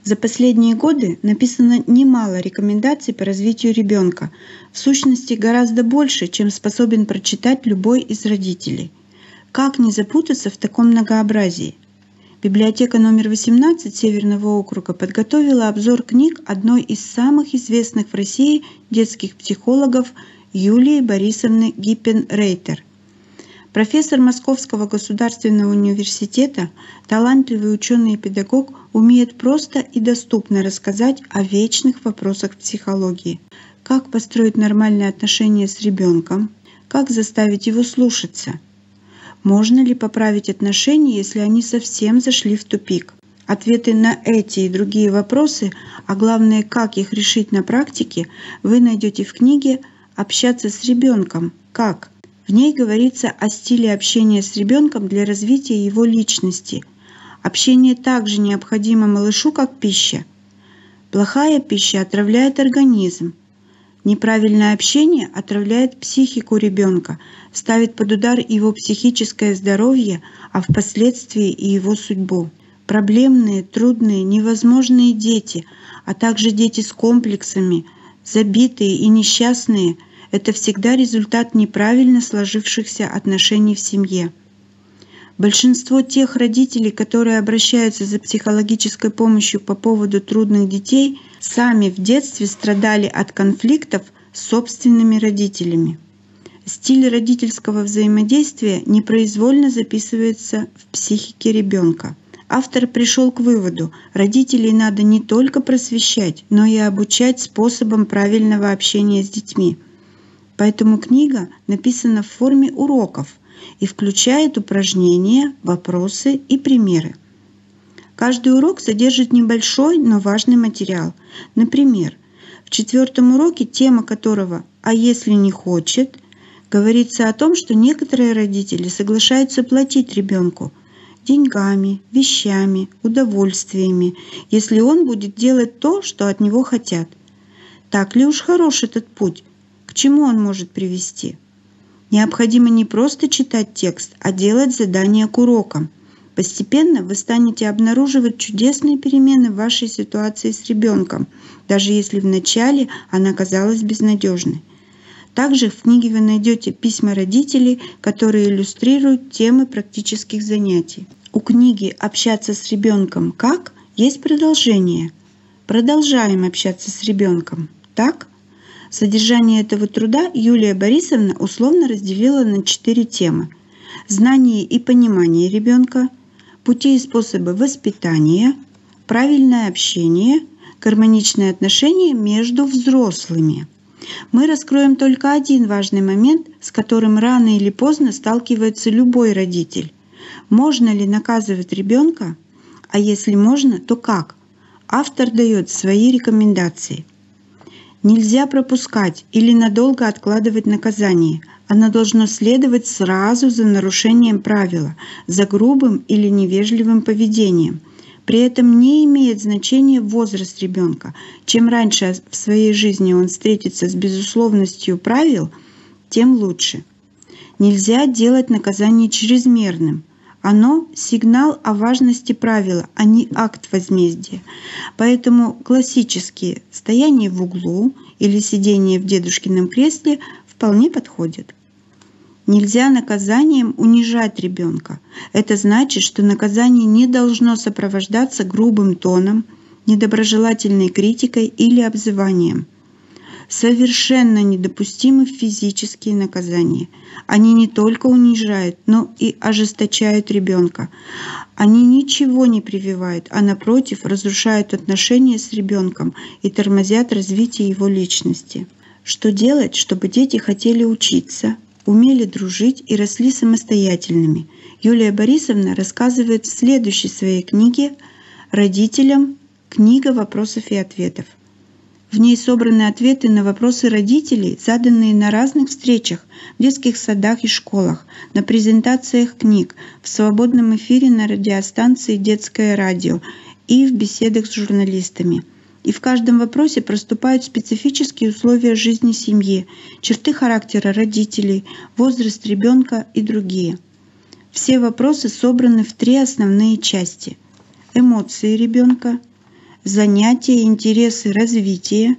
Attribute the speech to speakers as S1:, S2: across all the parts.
S1: За последние годы написано немало рекомендаций по развитию ребенка, в сущности гораздо больше, чем способен прочитать любой из родителей. Как не запутаться в таком многообразии? Библиотека номер 18 Северного округа подготовила обзор книг одной из самых известных в России детских психологов Юлии Борисовны Гиппен-Рейтер. Профессор Московского государственного университета, талантливый ученый и педагог, умеет просто и доступно рассказать о вечных вопросах психологии. Как построить нормальные отношения с ребенком? Как заставить его слушаться? Можно ли поправить отношения, если они совсем зашли в тупик? Ответы на эти и другие вопросы, а главное, как их решить на практике, вы найдете в книге «Общаться с ребенком. Как?». В ней говорится о стиле общения с ребенком для развития его личности. Общение также необходимо малышу, как пища. Плохая пища отравляет организм. Неправильное общение отравляет психику ребенка, ставит под удар его психическое здоровье, а впоследствии и его судьбу. Проблемные, трудные, невозможные дети, а также дети с комплексами, забитые и несчастные – это всегда результат неправильно сложившихся отношений в семье. Большинство тех родителей, которые обращаются за психологической помощью по поводу трудных детей, сами в детстве страдали от конфликтов с собственными родителями. Стиль родительского взаимодействия непроизвольно записывается в психике ребенка. Автор пришел к выводу: родителей надо не только просвещать, но и обучать способам правильного общения с детьми. Поэтому книга написана в форме уроков и включает упражнения, вопросы и примеры. Каждый урок содержит небольшой, но важный материал. Например, в 4-м уроке, тема которого «А если не хочет?», говорится о том, что некоторые родители соглашаются платить ребенку деньгами, вещами, удовольствиями, если он будет делать то, что от него хотят. Так ли уж хорош этот путь? К чему он может привести? Необходимо не просто читать текст, а делать задания к урокам. Постепенно вы станете обнаруживать чудесные перемены в вашей ситуации с ребенком, даже если вначале она казалась безнадежной. Также в книге вы найдете письма родителей, которые иллюстрируют темы практических занятий. У книги «Общаться с ребенком. Как?» есть продолжение. Продолжаем общаться с ребенком. Так? Содержание этого труда Юлия Борисовна условно разделила на 4 темы: знание и понимание ребенка, пути и способы воспитания, правильное общение, гармоничные отношения между взрослыми. Мы раскроем только один важный момент, с которым рано или поздно сталкивается любой родитель. Можно ли наказывать ребенка? А если можно, то как? Автор дает свои рекомендации. Нельзя пропускать или надолго откладывать наказание. Оно должно следовать сразу за нарушением правила, за грубым или невежливым поведением. При этом не имеет значения возраст ребенка. Чем раньше в своей жизни он встретится с безусловностью правил, тем лучше. Нельзя делать наказание чрезмерным. Оно – сигнал о важности правила, а не акт возмездия. Поэтому классические стояние в углу или сидение в дедушкином кресле вполне подходят. Нельзя наказанием унижать ребенка. Это значит, что наказание не должно сопровождаться грубым тоном, недоброжелательной критикой или обзыванием. Совершенно недопустимы физические наказания. Они не только унижают, но и ожесточают ребенка. Они ничего не прививают, а напротив разрушают отношения с ребенком и тормозят развитие его личности. Что делать, чтобы дети хотели учиться, умели дружить и росли самостоятельными? Юлия Борисовна рассказывает в следующей своей книге «Родителям. Книга вопросов и ответов». В ней собраны ответы на вопросы родителей, заданные на разных встречах, в детских садах и школах, на презентациях книг, в свободном эфире на радиостанции «Детское радио» и в беседах с журналистами. И в каждом вопросе проступают специфические условия жизни семьи, черты характера родителей, возраст ребенка и другие. Все вопросы собраны в 3 основные части: эмоции ребенка, занятия, интересы, развитие,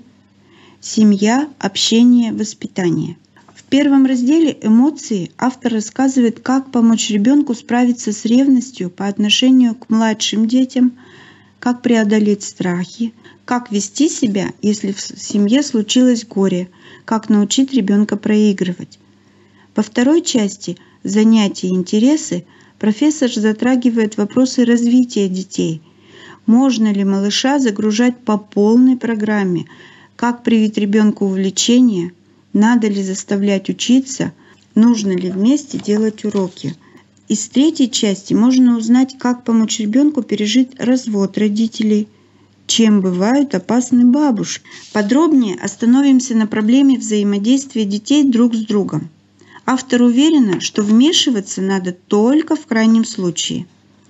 S1: семья, общение, воспитание. В первом разделе «Эмоции» автор рассказывает, как помочь ребенку справиться с ревностью по отношению к младшим детям, как преодолеть страхи, как вести себя, если в семье случилось горе, как научить ребенка проигрывать. Во второй части «Занятия и интересы» профессор затрагивает вопросы развития детей. Можно ли малыша загружать по полной программе, как привить ребенку увлечение, надо ли заставлять учиться, нужно ли вместе делать уроки. Из третьей части можно узнать, как помочь ребенку пережить развод родителей, чем бывают опасны бабушки. Подробнее остановимся на проблеме взаимодействия детей друг с другом. Автор уверена, что вмешиваться надо только в крайнем случае.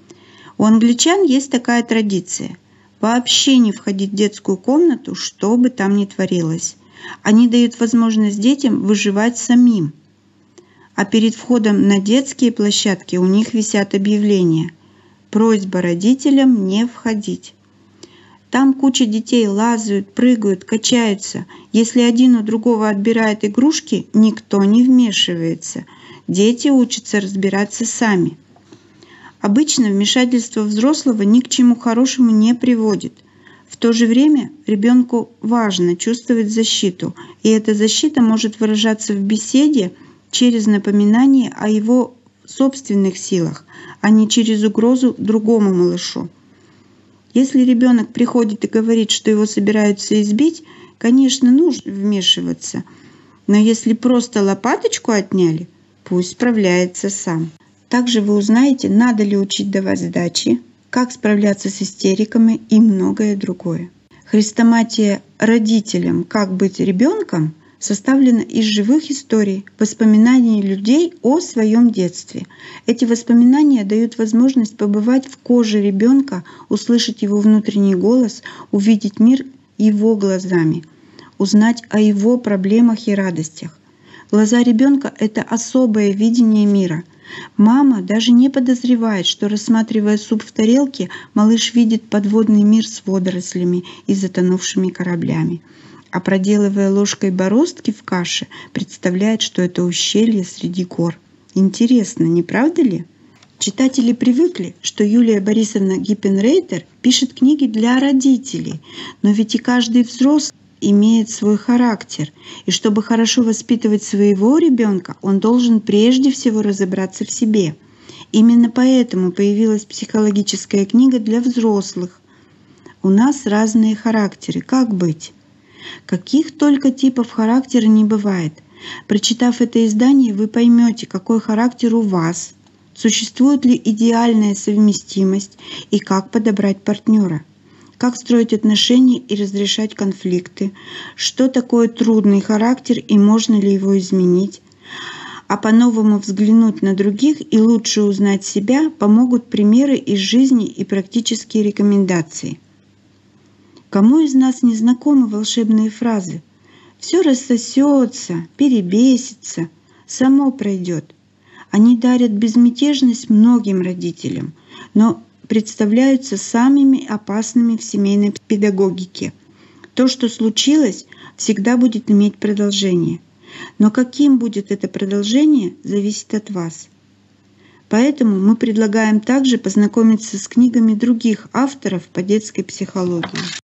S1: У англичан есть такая традиция – вообще не входить в детскую комнату, что бы там ни творилось. Они дают возможность детям выживать самим. А перед входом на детские площадки у них висят объявления: просьба родителям не входить. Там куча детей лазают, прыгают, качаются. Если один у другого отбирает игрушки, никто не вмешивается. Дети учатся разбираться сами. Обычно вмешательство взрослого ни к чему хорошему не приводит. В то же время ребенку важно чувствовать защиту, и эта защита может выражаться в беседе через напоминание о его собственных силах, а не через угрозу другому малышу. Если ребенок приходит и говорит, что его собираются избить, конечно, нужно вмешиваться, но если просто лопаточку отняли, пусть справляется сам. Также вы узнаете, надо ли учить давать сдачи, как справляться с истериками и многое другое. Хрестоматия родителям «Как быть ребенком» составлена из живых историй, воспоминаний людей о своем детстве. Эти воспоминания дают возможность побывать в коже ребенка, услышать его внутренний голос, увидеть мир его глазами, узнать о его проблемах и радостях. Глаза ребенка – это особое видение мира. Мама даже не подозревает, что, рассматривая суп в тарелке, малыш видит подводный мир с водорослями и затонувшими кораблями. А проделывая ложкой бороздки в каше, представляет, что это ущелье среди гор. Интересно, не правда ли? Читатели привыкли, что Юлия Борисовна Гиппенрейтер пишет книги для родителей, но ведь и каждый взрослый имеет свой характер, и чтобы хорошо воспитывать своего ребенка, он должен прежде всего разобраться в себе. Именно поэтому появилась психологическая книга для взрослых. У нас разные характеры, как быть? Каких только типов характера не бывает. Прочитав это издание, вы поймете, какой характер у вас, существует ли идеальная совместимость и как подобрать партнера, как строить отношения и разрешать конфликты, что такое трудный характер и можно ли его изменить. А по-новому взглянуть на других и лучше узнать себя помогут примеры из жизни и практические рекомендации. Кому из нас не знакомы волшебные фразы? «Все рассосется, перебесится, само пройдет». Они дарят безмятежность многим родителям, но представляются самыми опасными в семейной педагогике. То, что случилось, всегда будет иметь продолжение. Но каким будет это продолжение, зависит от вас. Поэтому мы предлагаем также познакомиться с книгами других авторов по детской психологии.